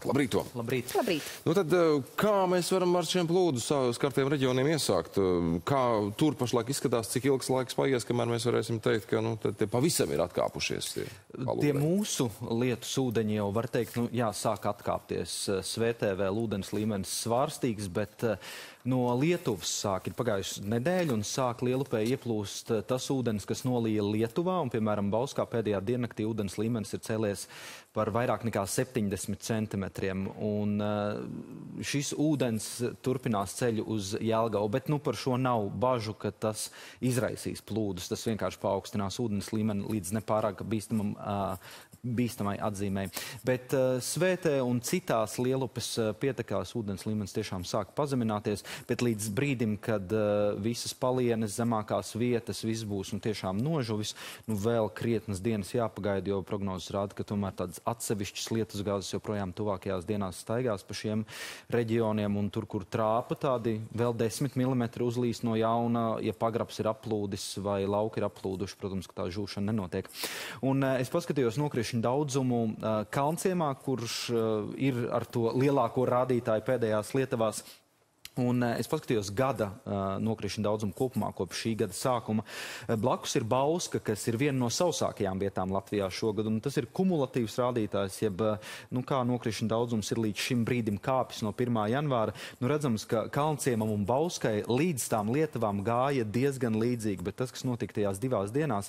Labrīt, Tom. Labrīt. Labrīt. Nu tad, kā mēs varam ar šiem plūdu skartiem reģioniem iesākt? Kā tur pašlaik izskatās, cik ilgs laiks paies, kamēr mēs varēsim teikt, ka te pavisam ir atkāpušies tie mūsu lietus ūdeņi jau, var teikt, sāk atkāpties. Svētēvēl ūdens līmenis svārstīgs, bet no Lietuvas ir pagājusi nedēļa un sāk Lielupē ieplūst tas ūdens, kas nolīja Lietuvā, un, piemēram, Bauskā pēdējā diennaktī ūdens līmenis ir cēlies par vairāk nekā 70 centimetriem, un šis ūdens turpinās ceļu uz Jelgavu, bet par šo nav bažu, ka tas izraisīs plūdus, tas vienkārši paaugstinās ūdens līmeni līdz nepārāk bīstamai atzīmei. Bet Svētē un citās Lielupes pietekās ūdens līmenis tiešām sāk pazemināties, bet līdz brīdim, kad visas palienes, zemākās vietas, viss būs tiešām nožuvis, vēl krietnas dienas jāpagaida, jo prognozes rāda, ka tomēr tādas atsevišķas lietusgāzes joprojām tuvākajās dienās staigās pa šiem reģioniem, un tur, kur trāpa tādi vēl 10 mm uzlīs no jauna, ja pagrabs ir aplūdis vai lauki ir aplūduši, protams, ka tā žūšana nenotiek. Un es paskatījos nokrišņu daudzumu Kalnciemā, kurš ir ar to lielāko rādītāju pēdējās Lietuvās. Un es paskatījos gada nokrišņu daudzumu kopumā kopš šī gada sākuma. Blakus ir Bauska, kas ir viena no sausākajām vietām Latvijā šogad, un tas ir kumulatīvs rādītājs, jeb, kā nokrišņu daudzums ir līdz šim brīdim kāpis no 1. janvāra. Redzams, ka Kalnciemam un Bauskai līdz tām Lietuvām gāja diezgan līdzīgi, bet tas, kas notika tajās divās dienās,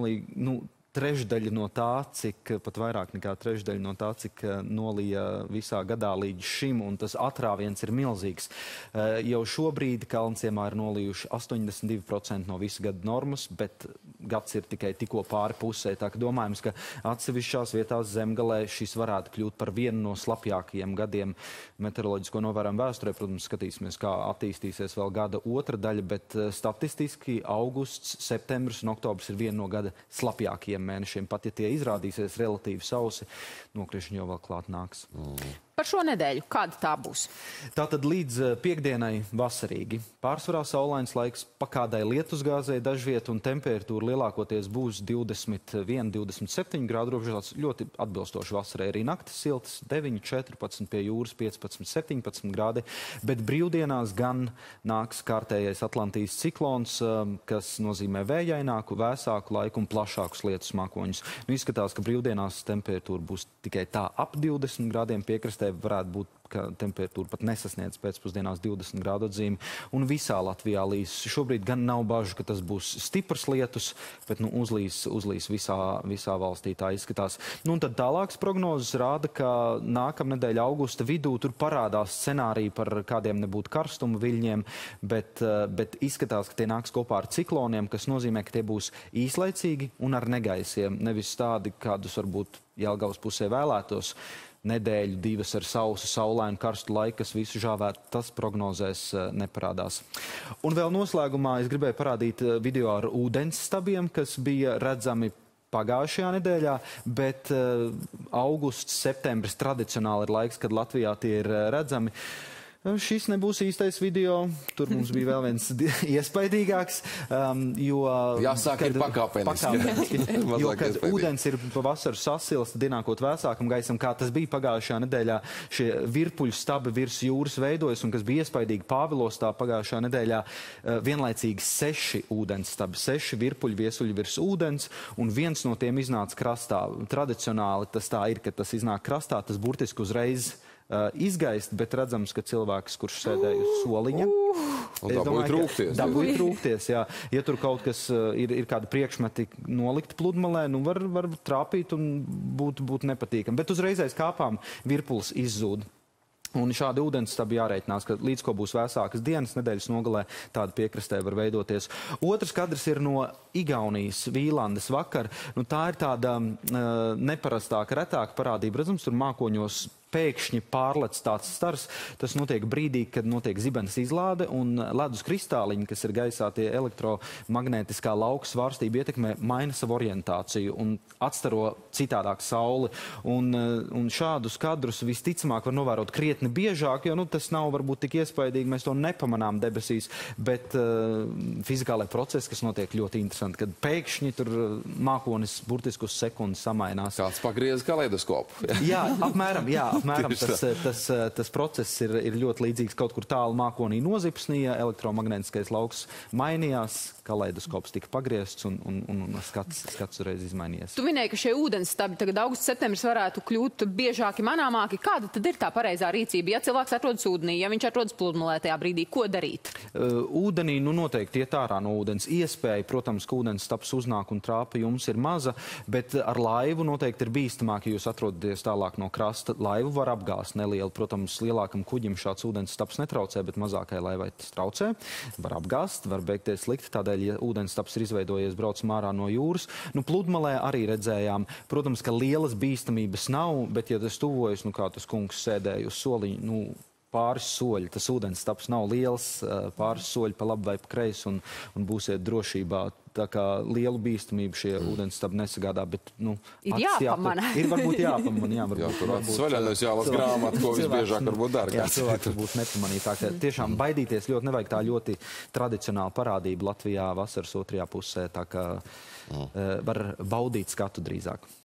trešdaļa no tā, pat vairāk nekā trešdaļa no tā, cik nolīja visā gadā līdz šim, un tas atrāviens ir milzīgs. Jau šobrīd Kalnciemā ir nolījuši 82% no visa gada normas, bet gads ir tikai tikko pāri pusē, tā ka domājams, ka atsevišķās vietās Zemgalē šis varētu kļūt par vienu no slapjākajiem gadiem meteoroloģisko novērojumu vēsturē. Protams, skatīsimies, kā attīstīsies vēl gada otra daļa, bet statistiski augusts, septembris un oktobris ir viena no gada slapjākajiem mēnešiem. Pat ja tie izrādīsies relatīvi sausi, nokrišņi jau vēl klāt nāks. Par šo nedēļu, kāda tā būs? Tātad līdz piekdienai vasarīgi. Pārsvarā saulains laiks, pa kādai lietusgāzei dažviet, un temperatūra lielākoties būs 21–27 grādu robežās, ļoti atbilstoši vasarai. Arī naktis siltas 9–14, pie jūras 15–17 grādi, bet brīvdienās gan nāks kārtējais Atlantijas ciklons, kas nozīmē vējaināku, vēsāku laiku un plašākus lietus mākoņus. Izskatās, ka brīvdienās temperatūra būs tikai tā ap 20 grādiem, piekrastē varētu būt, ka temperatūra pat nesasniedz pēcpusdienās 20 grādu atzīmi, un visā Latvijā līs. Šobrīd gan nav bažu, ka tas būs stiprs lietus, bet uzlīs visā valstī, tā izskatās. Un tad tālākas prognozes rāda, ka nākamnedēļ augusta vidū tur parādās scenāriji par kādiem nebūtu karstuma viļņiem, bet izskatās, ka tie nāks kopā ar cikloniem, kas nozīmē, ka tie būs īslaicīgi un ar negaisiem, nevis tādi, kādus varbūt Jelgavas pusē vēlētos. Nedēļu, divas ar sausu, saulainu, karstu laiku, kas visu žāvētu, tas prognozēs neparādās. Un vēl noslēgumā es gribēju parādīt video ar ūdens stabiem, kas bija redzami pagājušajā nedēļā, bet augusts, septembris tradicionāli ir laiks, kad Latvijā tie ir redzami. Šis nebūs īstais video, tur mums bija vēl viens iespaidīgāks, jo... Jāsāk ir pakāpeniski. Jo, kad ūdens ir pavasaru sasils, tad ienākot vēsākam gaisam, kā tas bija pagājušajā nedēļā, šie virpuļu stabi virs jūras veidojas, un kas bija iespaidīgi Pāvilostā pagājušajā nedēļā, vienlaicīgi 6 ūdens stabi, 6 virpuļu viesuļi virs ūdens, un viens no tiem iznāca krastā. Tradicionāli tas tā ir, ka tas iznāk krastā, tas burtiski uzreiz izgaist, bet redzams, ka cilvēks, kurš sēdēja uz soliņa, dabūja trūkties, jā. Ja tur kaut kas ir kādi priekšmeti nolikti pludmalē, var trāpīt un būt nepatīkami. Bet uzreiz aiz kāpām virpulis izzūd. Un šādi ūdensstabi jārēķinās, ka līdz ko būs vēsākas dienas, nedēļas nogalē tāda piekrastē var veidoties. Otrs kadrs ir no Igaunijas, Vīlandes vakar. Tā ir tāda neparastāka, retāka parādība. Redzams, tur mākoņos pēkšņi pārlec tāds stars. Tas notiek brīdī, kad notiek zibenes izlāde, un ledus kristāliņi, kas ir gaisā, tie elektromagnētiskā lauka svārstība ietekmē, maina savu orientāciju un atstaro citādāk sauli. Un šādus kadrus visticamāk var novērot krietni biežāk, jo tas nav varbūt tik iespaidīgi, mēs to nepamanām debesīs, bet fizikālai procesi, kas notiek ļoti interesanti, kad pēkšņi tur mākonis burtiski uz sekundi samainās. Kāds pagriez kaleidoskopu. Jā, apmēram, jā. apmēram tas process ir ļoti līdzīgs. Kaut kur tālu mākonī nozipsnīja, elektromagnētiskais lauks mainījās, kaleidoskops tika pagriezts un skats uzreiz izmainījies. Tu minēji, ka šie ūdensstabi tagad augusts, septembris varētu kļūt biežāki manāmāki. Kāda tad ir tā pareizā rīcība? Ja cilvēks atrodas ūdenī, ja viņš atrodas pludmalē tajā brīdī, ko darīt? Ūdenī, noteikti iet ārā no ūdens. Iespēja, protams, ka ūdensstaps uznāk un trāpa jums ir maza, bet ar laivu noteikti ir bīstamāk, ja jūs atrodaties tālāk no krasta. Laivu var apgāzt nelielu. Protams, lielākam kuģim šāds ūdensstaps netraucē, bet mazākai laivai tas traucē. Var apgāzt, var beigties slikti, tādēļ, ja ūdensstaps ir izveidojies, braucam ārā no jūras. Pludmalē arī redzējām, protams, ka lielas bīstamības nav, bet ja tas tuvojas, kā tas kungs sēdēja uz soliņu, pāris soļi, tas ūdensstaps nav liels, pāris soļi pa labi vai pa kreisi un būsiet drošībā. Tā kā lielu bīstamību šie ūdensstabi nesagādā, bet, ir jāpamana. Ir varbūt jāpamana, jā, tur acis vaļaļos jālas grāmatu, ko visbiežāk varbūt dara. Jā, cilvēki varbūt nepamanītāk. Tiešām baidīties ļoti nevajag, tā ļoti tradicionāla parādība Latvijā vasaras otrajā pusē, tā kā var baudīt skatu drīzāk.